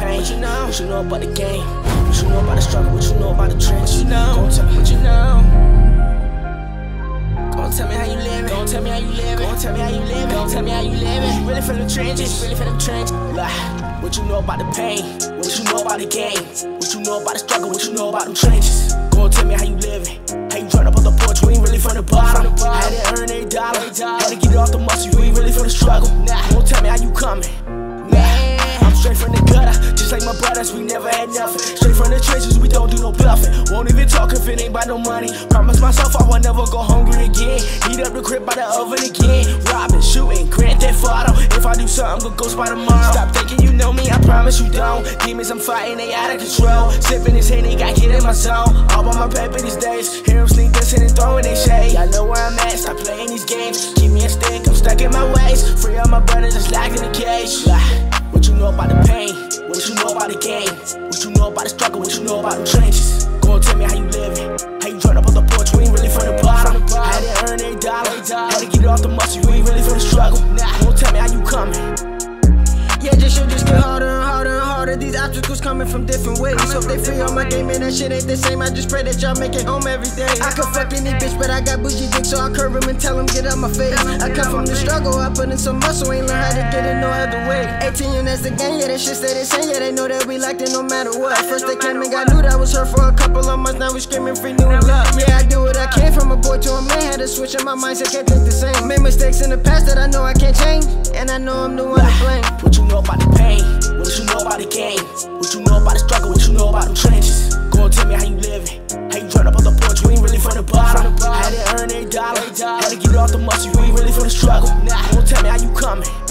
pain? What you know about the game? What you know about the struggle? What you know about the trenches? Gon' tell me what you know. Gon' tell me how you living. Gon' tell me how you living. Gon' tell me how you living. Gon' tell me how you living. You really from the trenches. Really from the trenches. What you know about the pain? What you know about the game? What you know about the struggle? What you know about them trenches? Gon' tell me how you living. How you run up on the porch? We ain't really from the bottom. Had to earn every dollar. Had to get it off the muscle. You ain't really from the struggle. Gon' tell me how you coming. I'm straight from the gutter, just like my brothers, we never had nothing. Straight from the trenches, we don't do no bluffing. Won't even talk if it ain't about no money. Promise myself I will never go hungry again. Heat up the crib by the oven again. Robbing, shooting, Grand Theft Auto. If I do something, go ghost by tomorrow. Stop thinking you know me, I promise you don't. Demons I'm fighting, they out of control. Sipping this Henny, got hit in my zone. All by my paper these days. Hear them sneak dissing and throwing they shade. I know where I'm at, stop playing these games. Keep me a stick, I'm stuck in my ways. Free up my brothers, just locked in the cage. What you know about the pain? What you know about the game? What you know about the struggle? What you know about them trenches? Gon' tell me how you living. How you run up on the porch? We ain't really from the bottom. Had to earn every dollar. Had to get it off the muscle. You ain't really from the struggle. Gon' tell me how you coming. Yeah, this shit just get harder and harder and harder. These obstacles coming from different ways. Hope they free on my game, man, that shit ain't the same. I just pray that y'all make it home every day. I could fuck any bitch, but I got bougie dick, so I curve him and tell him get out my face. I come from the struggle, I put in some muscle, ain't learn how to get it no other way. 18 and that's the game, yeah, that shit stay the same. Yeah, they know that we like it no matter what. First they came and got new, that was her for a couple of months. Now we screaming free new love. Yeah, I do what I can, from a boy to a man. Had to switch in my mindset, can't think the same. Made mistakes in the past that I know I can't change, and I know I'm the one to blame. What you know about the pain? What you know about the game? What you know about the struggle? What you know about them trenches? Gon' tell me how you living. How you run up on the porch? We ain't really from the bottom. Had to earn every dollar. Had to get it off the muscle. You ain't really from the struggle. Gon' tell me how you coming.